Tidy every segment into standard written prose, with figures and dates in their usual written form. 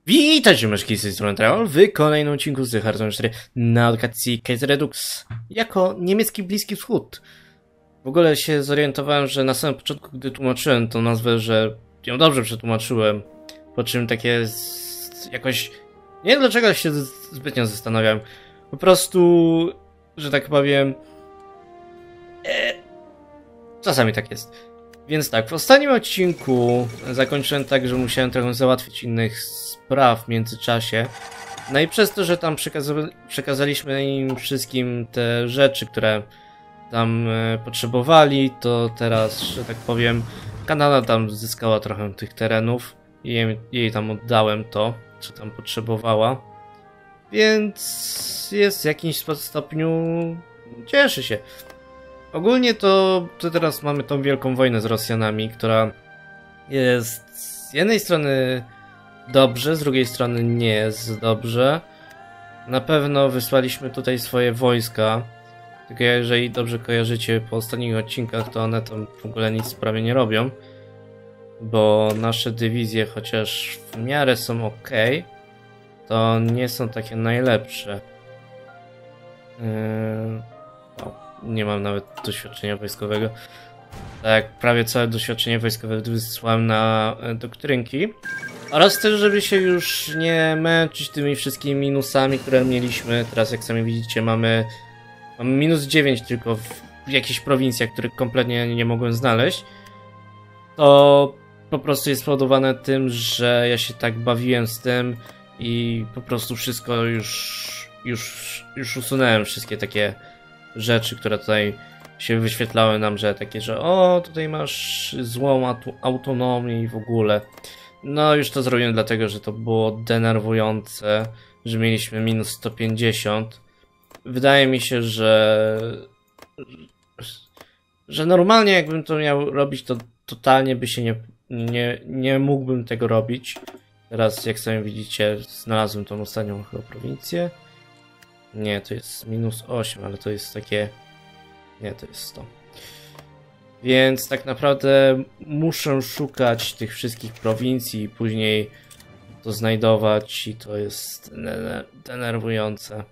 Witajcie myszki z tej strony Travel w kolejnym odcinku z Hearthstone 4 na edukacji Case Redux jako niemiecki Bliski Wschód. W ogóle się zorientowałem, że na samym początku, gdy tłumaczyłem tą nazwę, że ją dobrze przetłumaczyłem, po czym takie jakoś... Nie wiem dlaczego się zbytnio zastanawiałem. Po prostu, że tak powiem... Czasami tak jest. Więc tak, w ostatnim odcinku zakończyłem tak, że musiałem trochę załatwić innych spraw w międzyczasie. No i przez to, że tam przekazaliśmy im wszystkim te rzeczy, które tam potrzebowali, to teraz, że tak powiem, Kanada tam zyskała trochę tych terenów i jej tam oddałem to, co tam potrzebowała. Więc jest w jakimś stopniu... cieszy się. Ogólnie to teraz mamy tą wielką wojnę z Rosjanami, która jest z jednej strony dobrze, z drugiej strony nie jest dobrze. Na pewno wysłaliśmy tutaj swoje wojska, tylko jeżeli dobrze kojarzycie po ostatnich odcinkach, to one tam w ogóle nic prawie nie robią. Bo nasze dywizje, chociaż w miarę są ok, to nie są takie najlepsze. Nie mam nawet doświadczenia wojskowego. Tak, prawie całe doświadczenie wojskowe wysłałem na doktrynki. Oraz też, żeby się już nie męczyć tymi wszystkimi minusami, które mieliśmy. Teraz, jak sami widzicie, mamy minus 9 tylko w jakichś prowincjach, których kompletnie nie mogłem znaleźć. To po prostu jest spowodowane tym, że ja się tak bawiłem z tym i po prostu wszystko już usunąłem, wszystkie takie rzeczy, które tutaj się wyświetlały nam, że takie, że o, tutaj masz złą autonomię i w ogóle. No już to zrobiłem dlatego, że to było denerwujące, że mieliśmy minus 150. Wydaje mi się, że normalnie jakbym to miał robić, to totalnie by się nie mógłbym tego robić. Teraz, jak sami widzicie, znalazłem tą ostatnią chyba prowincję. Nie, to jest minus 8, ale to jest takie... Nie, to jest 100. Więc tak naprawdę muszę szukać tych wszystkich prowincji i później to znajdować i to jest denerwujące.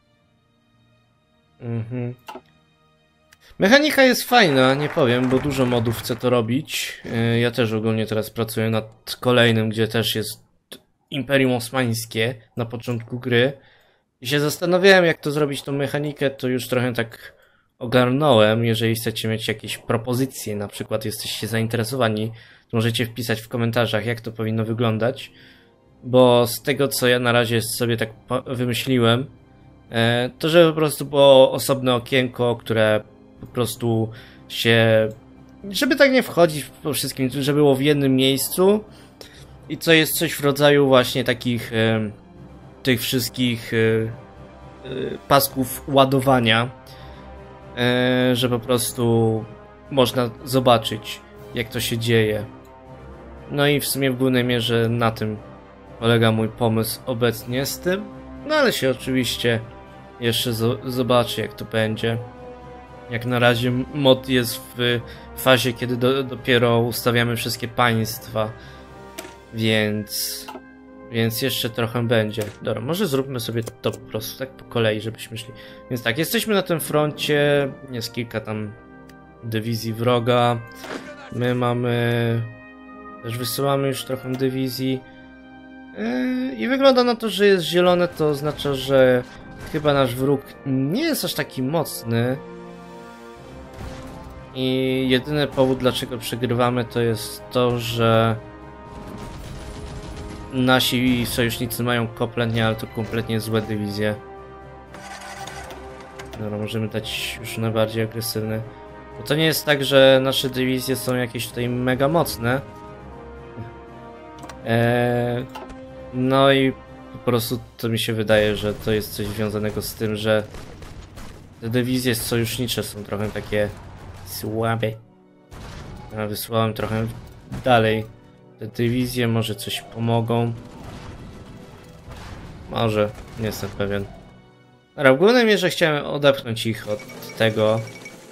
Mechanika jest fajna, nie powiem, bo dużo modów chce to robić. Ja też ogólnie teraz pracuję nad kolejnym, gdzie też jest Imperium Osmańskie na początku gry. I się zastanawiałem, jak to zrobić, tą mechanikę, to już trochę tak ogarnąłem. Jeżeli chcecie mieć jakieś propozycje, na przykład jesteście zainteresowani, to możecie wpisać w komentarzach, jak to powinno wyglądać. Bo z tego, co ja na razie sobie tak wymyśliłem, to żeby po prostu było osobne okienko, które po prostu się... żeby tak nie wchodzić po wszystkim, żeby było w jednym miejscu. I co jest coś w rodzaju właśnie takich... tych wszystkich pasków ładowania, że po prostu można zobaczyć, jak to się dzieje. No i w sumie w głównej mierze na tym polega mój pomysł obecnie z tym. No ale się oczywiście jeszcze zobaczy, jak to będzie. Jak na razie mod jest w fazie, kiedy dopiero ustawiamy wszystkie państwa, więc jeszcze trochę będzie. Dobra, może zróbmy sobie to po prostu tak po kolei, żebyśmy szli. Więc tak, jesteśmy na tym froncie. Jest kilka tam dywizji wroga. My mamy... też wysyłamy już trochę dywizji. I wygląda na to, że jest zielone, to oznacza, że chyba nasz wróg nie jest aż taki mocny. I jedyny powód, dlaczego przegrywamy, to jest to, że nasi sojusznicy mają kompletnie, ale to kompletnie złe dywizje. Dobra, możemy dać już najbardziej agresywny. Bo to nie jest tak, że nasze dywizje są jakieś tutaj mega mocne. No i po prostu to mi się wydaje, że to jest coś związanego z tym, że te dywizje sojusznicze są trochę takie słabe. Ja wysłałem trochę dalej. Te dywizje może coś pomogą. Może, nie jestem pewien. Dobra, w głównej mierze chciałem odepchnąć ich od tego.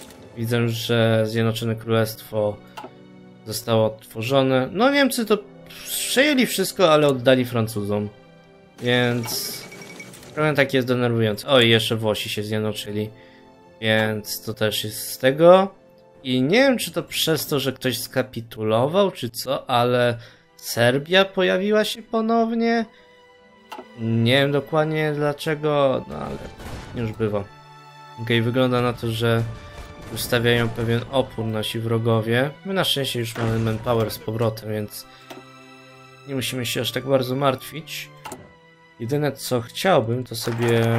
Widzę, że Zjednoczone Królestwo zostało odtworzone. No Niemcy to przejęli wszystko, ale oddali Francuzom. Więc trochę tak jest denerwujące. O, i jeszcze Włosi się zjednoczyli. Więc to też jest z tego. I nie wiem, czy to przez to, że ktoś skapitulował, czy co, ale Serbia pojawiła się ponownie. Nie wiem dokładnie dlaczego, no ale już bywa. Okej, wygląda na to, że już stawiają pewien opór nasi wrogowie. My na szczęście już mamy manpower z powrotem, więc nie musimy się aż tak bardzo martwić. Jedyne co chciałbym, to sobie...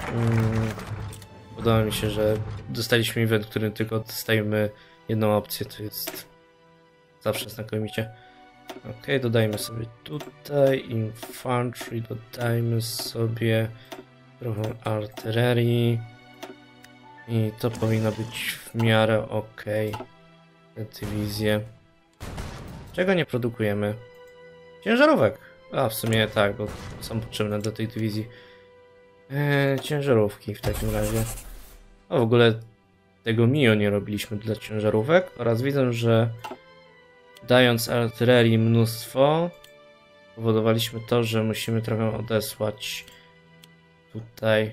Podoba mi się, że dostaliśmy event, w którym tylko dostajemy jedną opcję, to jest zawsze znakomicie. Ok, dodajmy sobie tutaj infantry, dodajmy sobie trochę artylerii i to powinno być w miarę ok. Te dywizje. Czego nie produkujemy? Ciężarówek. A w sumie tak, bo są potrzebne do tej dywizji. Ciężarówki w takim razie. O, w ogóle tego MIO nie robiliśmy dla ciężarówek oraz widzę, że dając artylerii mnóstwo powodowaliśmy to, że musimy trochę odesłać tutaj.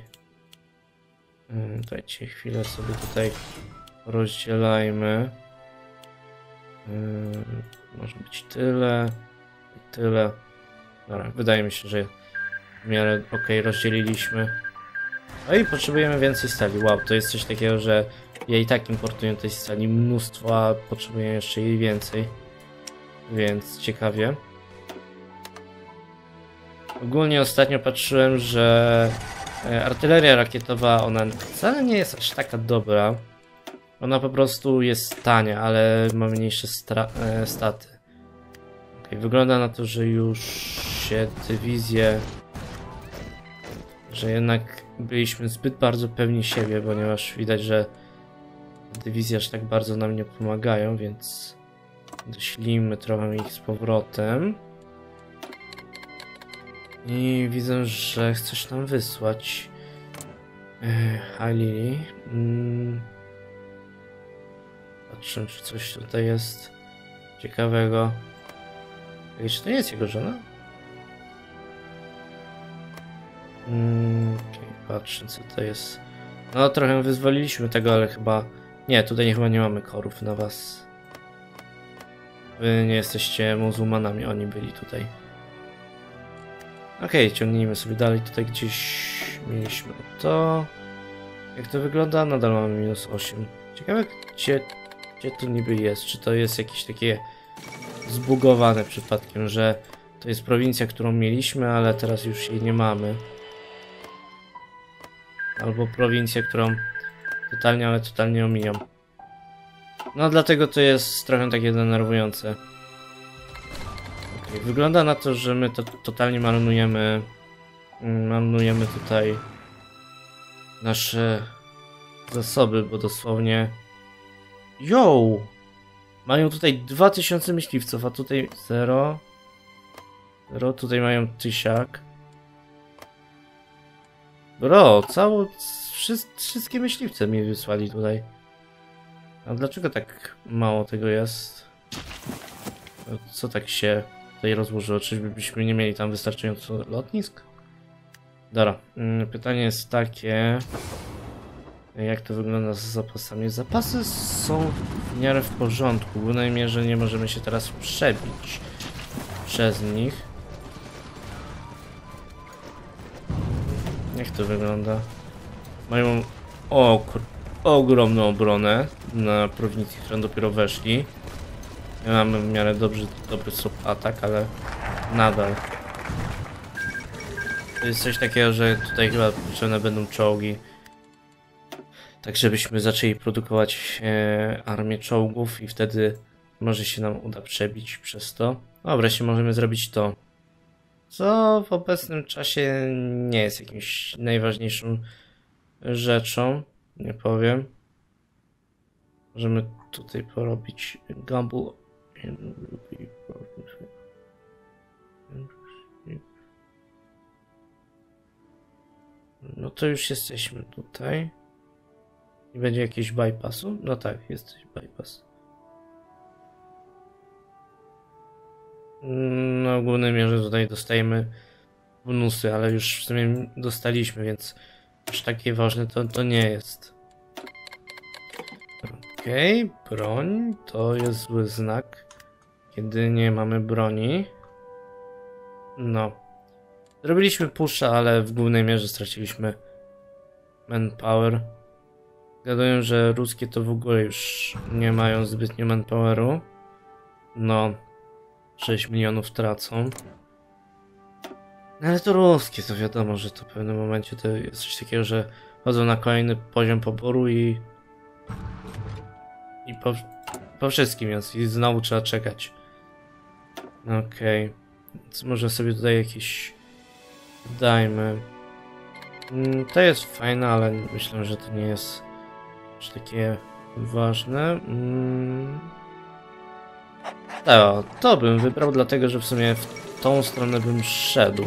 Dajcie chwilę sobie tutaj rozdzielajmy. Może być tyle i tyle. Dobra, wydaje mi się, że w miarę ok rozdzieliliśmy. No i potrzebujemy więcej stali. Wow, to jest coś takiego, że ja i tak importuję tej stali mnóstwo, a potrzebuję jeszcze jej więcej. Więc ciekawie. Ogólnie ostatnio patrzyłem, że artyleria rakietowa, ona wcale nie jest aż taka dobra. Ona po prostu jest tania, ale ma mniejsze staty. Okay, wygląda na to, że już się dywizje... Że jednak byliśmy zbyt bardzo pewni siebie, ponieważ widać, że dywizje aż tak bardzo nam nie pomagają, więc doślijmy trochę ich z powrotem. I widzę, że chcesz nam wysłać Halili. Patrzę, czy coś tutaj jest ciekawego. Czy to nie jest jego żona? Okay, patrzę, co to jest. No, trochę wyzwoliliśmy tego, ale chyba... Nie, tutaj chyba nie mamy korów na was. Wy nie jesteście muzułmanami, oni byli tutaj. Okej, ciągnijmy sobie dalej. Tutaj gdzieś mieliśmy to. Jak to wygląda? Nadal mamy -8. Ciekawe, gdzie to niby jest. Czy to jest jakieś takie zbugowane przypadkiem, że to jest prowincja, którą mieliśmy, ale teraz już jej nie mamy. Albo prowincja, którą totalnie, ale totalnie omijam. No dlatego to jest trochę takie denerwujące. Okay, wygląda na to, że my to totalnie marnujemy tutaj nasze zasoby, bo dosłownie... Yo! Mają tutaj 2000 myśliwców, a tutaj 0. Tutaj mają 1000. Bro, wszystkie myśliwce mi wysłali tutaj. A dlaczego tak mało tego jest? Co tak się tutaj rozłożyło? Czyżbyśmy nie mieli tam wystarczająco lotnisk? Dobra, pytanie jest takie... Jak to wygląda z zapasami? Zapasy są w miarę w porządku, bynajmniej, że nie możemy się teraz przebić przez nich. Jak to wygląda? Mają ogromną obronę na prowincji, którą dopiero weszli. Mamy w miarę dobry atak, ale nadal. To jest coś takiego, że tutaj chyba potrzebne będą czołgi. Tak żebyśmy zaczęli produkować armię czołgów i wtedy może się nam uda przebić przez to. No wreszcie możemy zrobić to. Co w obecnym czasie nie jest jakimś najważniejszą rzeczą, nie powiem. Możemy tutaj porobić gamble. No to już jesteśmy tutaj. Nie będzie jakiegoś bypassu? No tak, jest bypass. No, w głównej mierze tutaj dostajemy bonusy, ale już w sumie dostaliśmy, więc aż takie ważne to nie jest. Okej, broń to jest zły znak, kiedy nie mamy broni. No. Zrobiliśmy pusha, ale w głównej mierze straciliśmy manpower. Zgaduję, że ruskie to w ogóle już nie mają zbytnio manpoweru. No, 6 milionów tracą. Ale to ruskie, to wiadomo, że to w pewnym momencie to jest coś takiego, że chodzą na kolejny poziom poboru i po wszystkim jest i znowu trzeba czekać. Okej. Więc może sobie tutaj jakieś dajmy. To jest fajne, ale myślę, że to nie jest aż takie ważne. To bym wybrał, dlatego że w sumie w tą stronę bym szedł.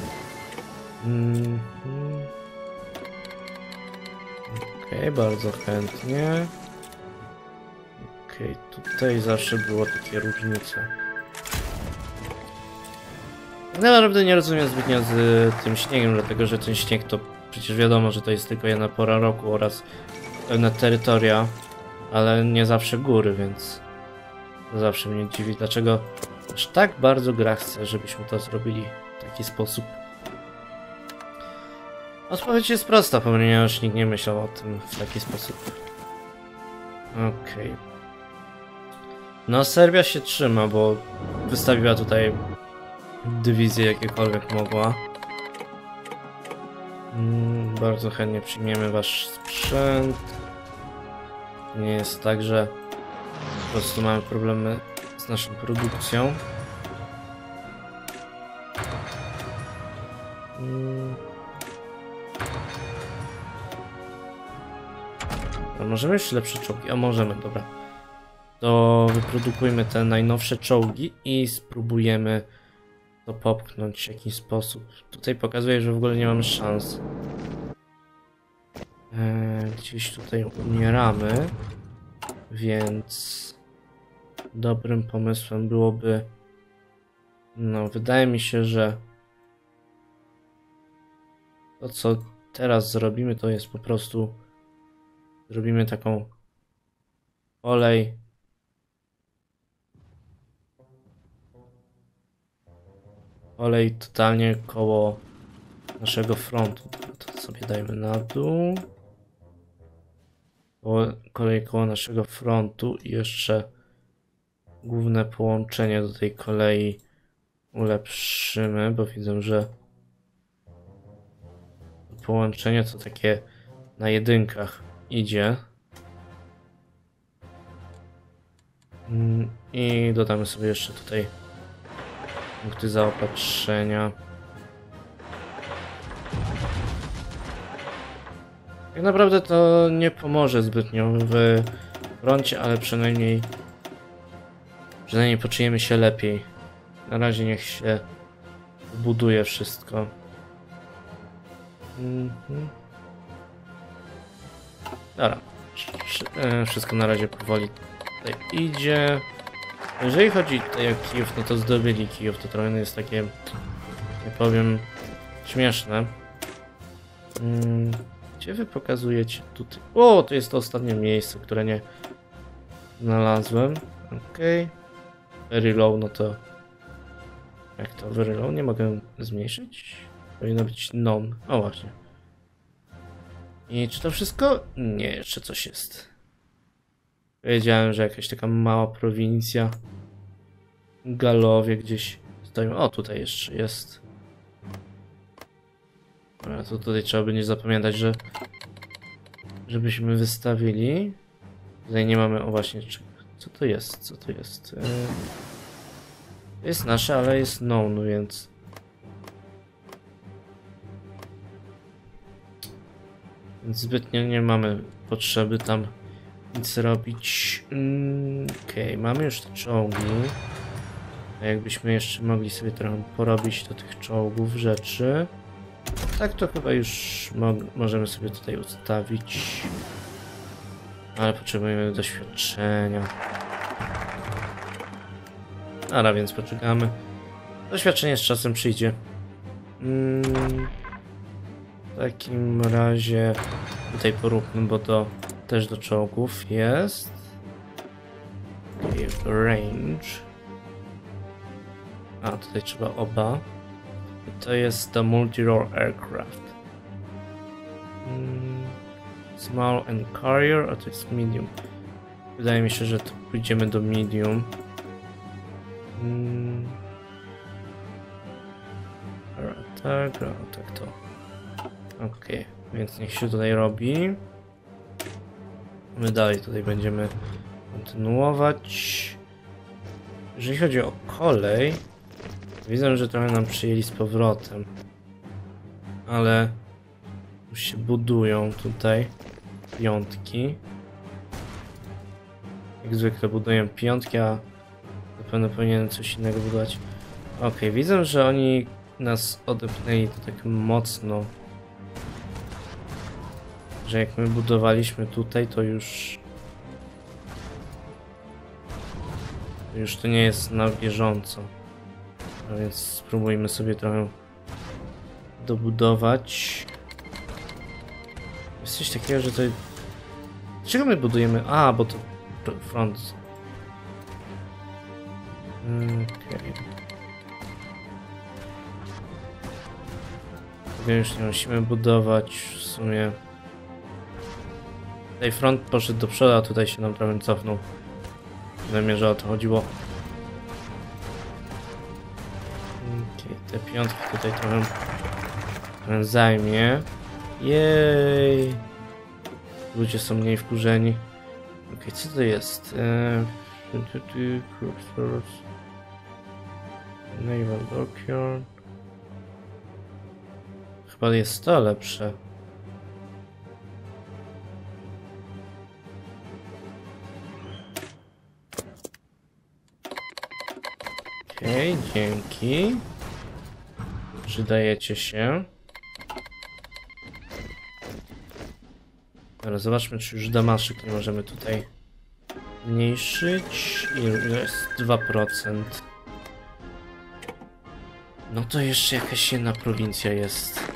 Okej, bardzo chętnie. Okej, tutaj zawsze było takie różnice. Tak naprawdę nie rozumiem zbytnio z tym śniegiem, dlatego że ten śnieg to przecież wiadomo, że to jest tylko jedna pora roku oraz pewne terytoria, ale nie zawsze góry, więc to zawsze mnie dziwi, dlaczego aż tak bardzo gra chce, żebyśmy to zrobili w taki sposób. Odpowiedź jest prosta, ponieważ nikt nie myślał o tym w taki sposób. Okej. No, Serbia się trzyma, bo wystawiła tutaj dywizję jakiekolwiek mogła. Bardzo chętnie przyjmiemy wasz sprzęt. Nie jest tak, że po prostu mamy problemy z naszą produkcją. A możemy jeszcze lepsze czołgi? A możemy, dobra. To wyprodukujmy te najnowsze czołgi i spróbujemy to popchnąć w jakiś sposób. Tutaj pokazuje, że w ogóle nie mamy szans. Gdzieś tutaj umieramy, więc dobrym pomysłem byłoby, no wydaje mi się, że to co teraz zrobimy, to jest po prostu zrobimy taką olej totalnie koło naszego frontu. To sobie dajmy na dół. Kolej koło naszego frontu i jeszcze główne połączenie do tej kolei ulepszymy, bo widzę, że połączenie to takie na jedynkach idzie. I dodamy sobie jeszcze tutaj punkty zaopatrzenia. Tak naprawdę to nie pomoże zbytnio w froncie, ale przynajmniej poczujemy się lepiej. Na razie niech się buduje wszystko. Dobra. Wszystko na razie powoli tutaj idzie. Jeżeli chodzi tutaj o Kijów, no to zdobyli Kijów. To trochę jest takie, nie powiem, śmieszne. Gdzie wy pokazujecie tutaj? O, to jest to ostatnie miejsce, które nie znalazłem. Okej. Very low, no to... Jak to very low? Nie mogę zmniejszyć? Powinno być none. O, właśnie. I czy to wszystko? Nie, jeszcze coś jest. Wiedziałem, że jakaś taka mała prowincja. Galowie gdzieś stoją. O, tutaj jeszcze jest. A to tutaj trzeba będzie zapamiętać, że żebyśmy wystawili. Tutaj nie mamy, o właśnie, co to jest? Co to jest? To jest nasze, ale jest known, więc... Więc zbytnio nie mamy potrzeby tam nic robić. Okej, mamy już te czołgi. A jakbyśmy jeszcze mogli sobie trochę porobić do tych czołgów rzeczy. Tak to chyba już możemy sobie tutaj ustawić. Ale potrzebujemy doświadczenia. Dobra, więc poczekamy. Doświadczenie z czasem przyjdzie. W takim razie tutaj poróbmy, bo to też do czołgów jest. Range. A, tutaj trzeba oba. I to jest the multi-role aircraft. Small and carrier, a to jest medium. Wydaje mi się, że to pójdziemy do medium. Tak, tak to. Okej, więc niech się tutaj robi. My dalej tutaj będziemy kontynuować. Jeżeli chodzi o kolej, widzę, że trochę nam przyjęli z powrotem. Ale już się budują tutaj piątki. Jak zwykle buduję piątki, a na pewno powinienem coś innego budować. Okej, widzę, że oni nas odepchnęli to tak mocno, że jak my budowaliśmy tutaj, to już to nie jest na bieżąco. A więc spróbujmy sobie trochę dobudować. Jest coś takiego, że to... Dlaczego my budujemy? A, bo to front. Okej. Już nie musimy budować w sumie. Tutaj front poszedł do przodu, a tutaj się nam trochę cofnął. Wiem, że o to chodziło. Okay, te piątki tutaj trochę zajmie. Jej! Ludzie są mniej wkurzeni. Okej, co to jest? Naval Dockyard. Chyba jest to lepsze. Okej, dzięki. Przydajecie się. Teraz zobaczmy, czy już damaszek nie możemy tutaj zmniejszyć. Ile jest? 2%. No to jeszcze jakaś jedna prowincja jest.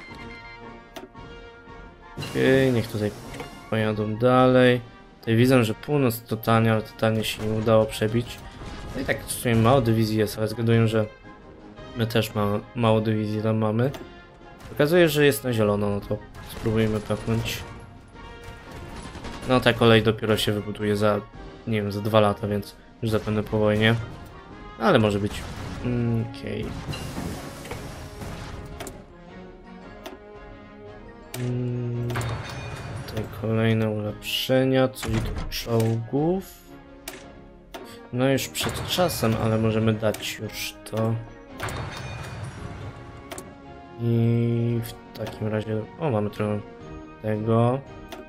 Okej, niech tutaj pojadą dalej. Tutaj widzę, że północ totalnie, ale totalnie się nie udało przebić. No i tak w sumie mało dywizji jest, ale zgaduję, że my też mało dywizji tam mamy. Okazuje, że jest na zielono, no to spróbujmy pepnąć. No ta kolej dopiero się wybuduje za, nie wiem, za 2 lata, więc już zapewne po wojnie. Ale może być. Okej. Tutaj kolejne ulepszenia, coś do czołgów. No już przed czasem, ale możemy dać już to. I w takim razie... O, mamy trochę tego.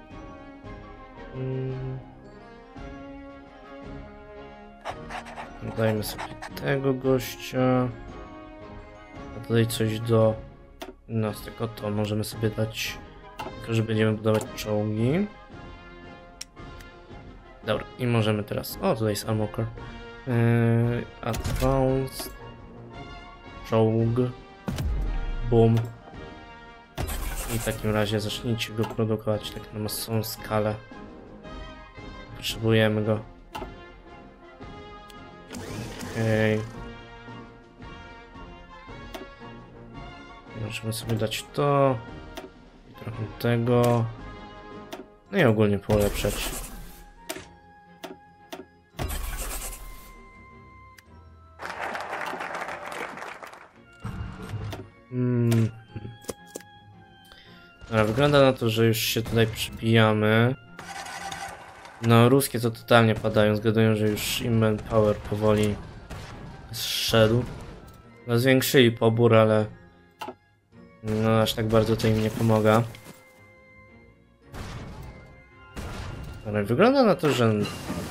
Dajmy sobie tego gościa. A tutaj coś do... No z tego to możemy sobie dać... Tylko, że będziemy budować czołgi. Dobra, i możemy teraz... O, tutaj jest Armor Core. Advanced. Czołg. Boom. I w takim razie zacznijcie go produkować tak na masową skalę. Potrzebujemy go. Okej. Możemy sobie dać to. I trochę tego. No i ogólnie polepszać. Dobra, wygląda na to, że już się tutaj przybijamy. No, ruskie to totalnie padają. Zgaduję, że już im manpower powoli zszedł. No, zwiększyli pobór, ale no, aż tak bardzo to im nie pomaga. Ale wygląda na to, że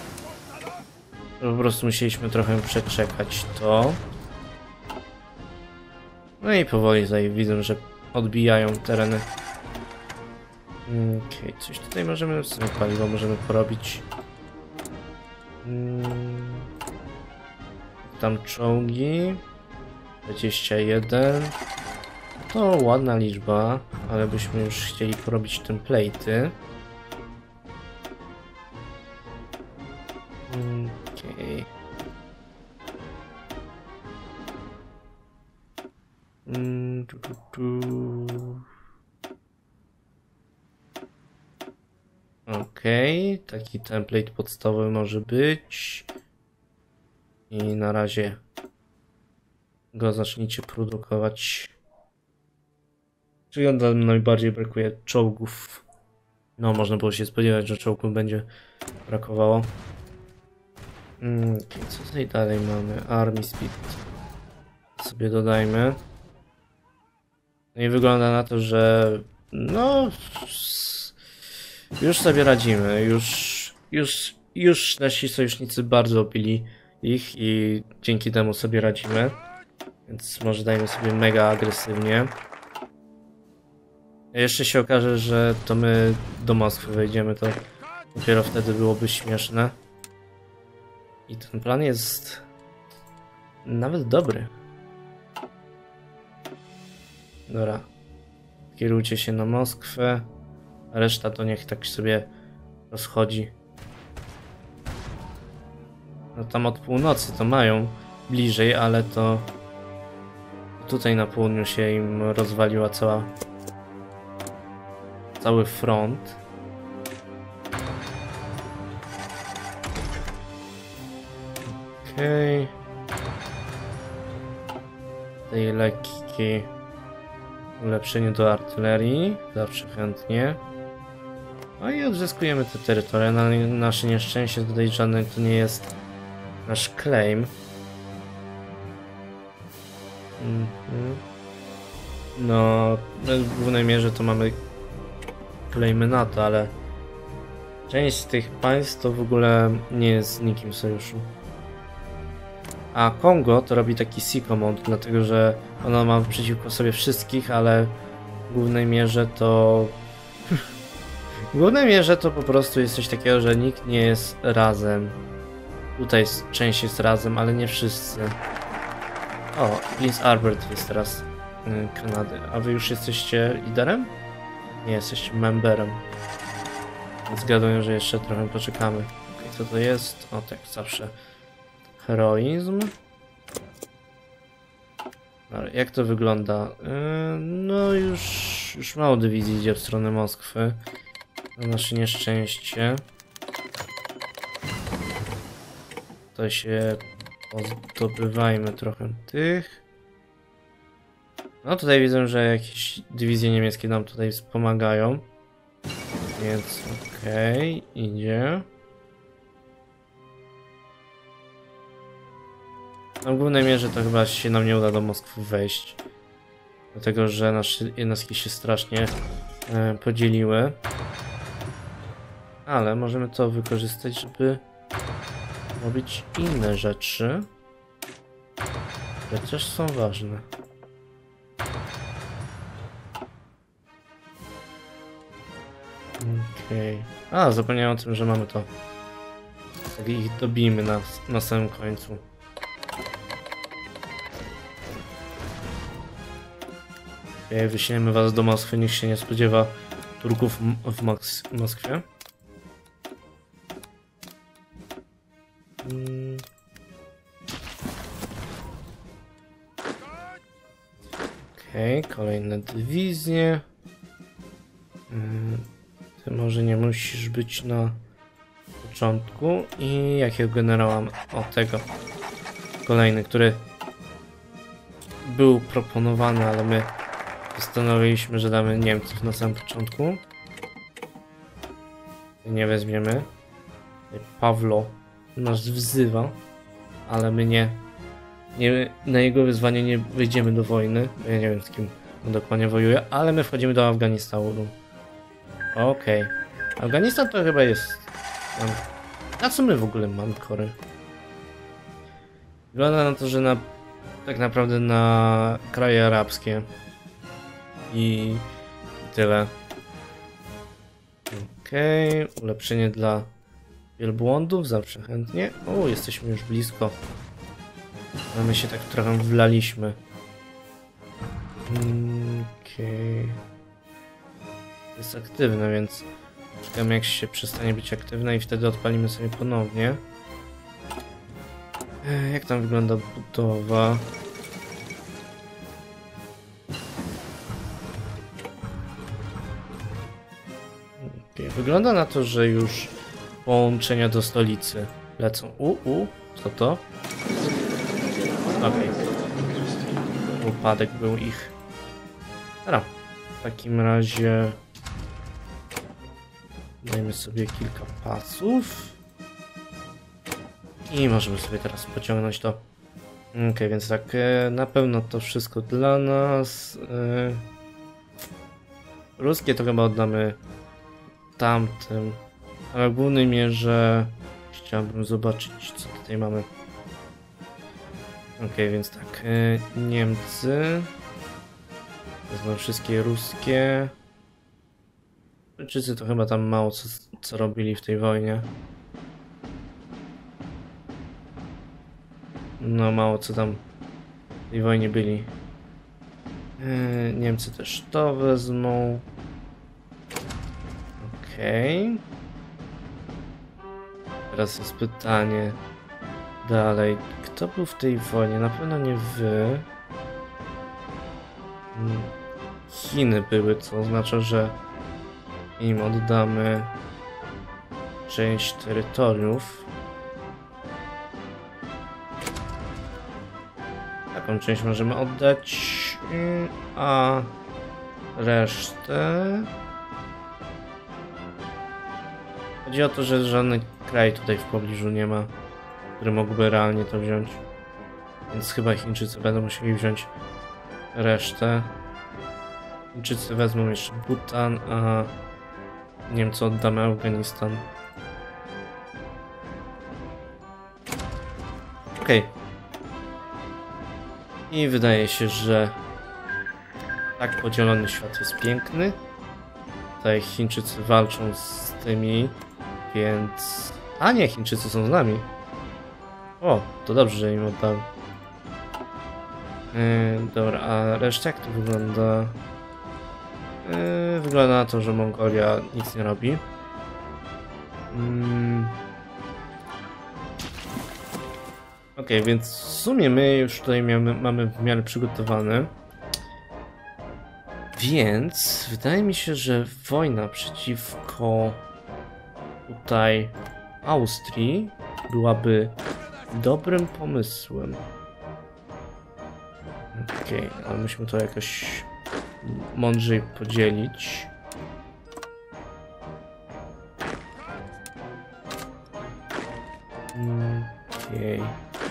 po prostu musieliśmy trochę przeczekać to. No i powoli tutaj widzę, że odbijają tereny. Okej, coś tutaj możemy, w sumie paliwo możemy porobić. Tam czołgi. 21. To ładna liczba, ale byśmy już chcieli porobić template'y. Okej. Okej, taki template podstawowy może być. I na razie go zacznijcie produkować. Czyli najbardziej brakuje czołgów. No, można było się spodziewać, że czołgów będzie brakowało. Okay, co tutaj dalej mamy? Army Speed. Sobie dodajmy. No i wygląda na to, że no już sobie radzimy. Już nasi sojusznicy bardzo opili ich i dzięki temu sobie radzimy. Więc może dajmy sobie mega agresywnie. Jeszcze się okaże, że to my do Moskwy wejdziemy, to dopiero wtedy byłoby śmieszne. I ten plan jest nawet dobry. Dobra. Kierujcie się na Moskwę. A reszta to niech tak sobie rozchodzi. No tam od północy to mają bliżej, ale to tutaj na południu się im rozwaliła cały front. Okej. Tej lekki ulepszenie do artylerii, zawsze chętnie. No i odzyskujemy te terytoria. Na nasze nieszczęście tutaj żadne to nie jest nasz claim. No, w głównej mierze to mamy claimy NATO, ale część z tych państw to w ogóle nie jest z nikim w sojuszu. A Kongo to robi taki sicko mode, dlatego że ona ma przeciwko sobie wszystkich, ale w głównej mierze to... w głównej mierze to po prostu jest coś takiego, że nikt nie jest razem. Tutaj część jest razem, ale nie wszyscy. O, Prince Albert jest teraz Kanady. A wy już jesteście liderem? Nie, jesteście memberem. Więc zgaduję, że jeszcze trochę poczekamy. Okay, co to jest? O, tak zawsze. Heroizm. Ale jak to wygląda? No już mało dywizji idzie w stronę Moskwy. Na nasze nieszczęście. To się pozdobywajmy trochę tych. No tutaj widzę, że jakieś dywizje niemieckie nam tutaj wspomagają. Więc okej, idzie. No w głównej mierze to chyba się nam nie uda do Moskwy wejść. Dlatego, że nasze jednostki się strasznie podzieliły. Ale możemy to wykorzystać, żeby robić inne rzeczy, które też są ważne. Okej. A, zapomniałem o tym, że mamy to. Tak ich dobijmy na samym końcu. Okej, wyślemy was do Moskwy, nikt się nie spodziewa Turków w Moskwie. Okej, kolejne dywizje. Ty może nie musisz być na początku. I jakiego generała? O, tego. Kolejny, który był proponowany, ale my postanowiliśmy, że damy Niemców na samym początku. Nie weźmiemy. Pawlo nas wzywa, ale my nie na jego wyzwanie nie wyjdziemy do wojny. Ja nie wiem, z kim on dokładnie wojuje, ale my wchodzimy do Afganistanu. Okej. Afganistan to chyba jest... Na co my w ogóle mamy kory? Wygląda na to, że tak naprawdę na kraje arabskie. I tyle. Okej, ulepszenie dla wielbłądów, zawsze chętnie. O, jesteśmy już blisko. A my się tak trochę wlaliśmy Okej. Jest aktywne, więc czekamy jak się przestanie być aktywne i wtedy odpalimy sobie ponownie. Jak tam wygląda budowa? Okay. Wygląda na to, że już połączenia do stolicy lecą. Co to? Okej. Upadek był ich. Dobra. W takim razie dajmy sobie kilka pasów. I możemy sobie teraz pociągnąć to. Okej, więc tak, na pewno to wszystko dla nas. Ruskie to chyba oddamy tamtym. Ale w głównej mierze chciałbym zobaczyć, co tutaj mamy. Okej, więc tak, Niemcy. Wezmę wszystkie ruskie. Brytyjczycy to chyba tam mało co robili w tej wojnie. No mało co tam w tej wojnie byli. Niemcy też to wezmą. Okej. Teraz jest pytanie dalej. Kto był w tej wojnie? Na pewno nie wy. Chiny były, co oznacza, że im oddamy część terytoriów. Taką część możemy oddać, a resztę... Chodzi o to, że żaden kraj tutaj w pobliżu nie ma, który mógłby realnie to wziąć. Więc chyba Chińczycy będą musieli wziąć resztę. Chińczycy wezmą jeszcze Bhutan, a Niemcy oddamy Afganistan. Okej. I wydaje się, że tak podzielony świat jest piękny. Tutaj Chińczycy walczą z tymi, więc... A nie, Chińczycy są z nami. O, to dobrze, że im oddałem. Dobra, a reszta jak to wygląda? Wygląda na to, że Mongolia nic nie robi. Okej, więc w sumie my już tutaj mamy w miarę przygotowane. Więc wydaje mi się, że wojna przeciwko tutaj Austrii byłaby dobrym pomysłem. Okej, ale musimy to jakoś mądrzej podzielić. Okej.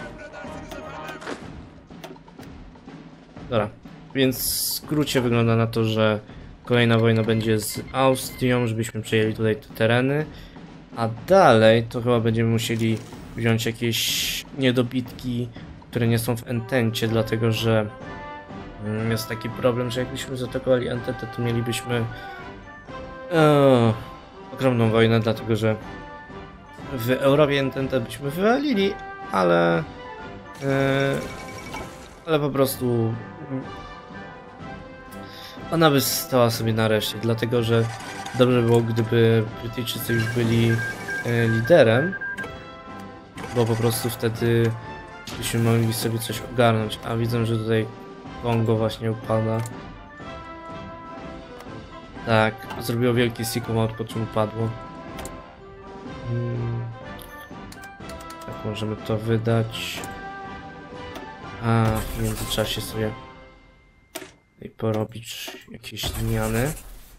Dobra, więc w skrócie wygląda na to, że kolejna wojna będzie z Austrią, żebyśmy przejęli tutaj te tereny. A dalej to chyba będziemy musieli wziąć jakieś niedobitki, które nie są w Entencie, dlatego że jest taki problem, że jakbyśmy zaatakowali Ententę, to mielibyśmy ogromną wojnę, dlatego że w Europie Ententę byśmy wywalili, ale po prostu ona by stała sobie na reszcie, dlatego że dobrze było, gdyby Brytyjczycy już byli liderem, bo po prostu wtedy byśmy mogli sobie coś ogarnąć, a widzę, że tutaj Kongo właśnie upada. Tak, zrobiło wielki sykomat, po czym upadło. Tak, możemy to wydać. A w międzyczasie sobie tutaj porobić jakieś zmiany.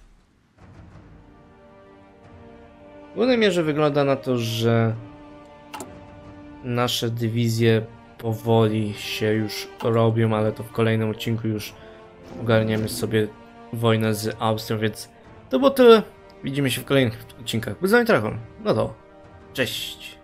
W głównej mierze wygląda na to, że nasze dywizje powoli się już robią, ale to w kolejnym odcinku już ogarniemy sobie wojnę z Austrią, więc to było tyle. Widzimy się w kolejnych odcinkach. Był z wami Trachon. No to cześć.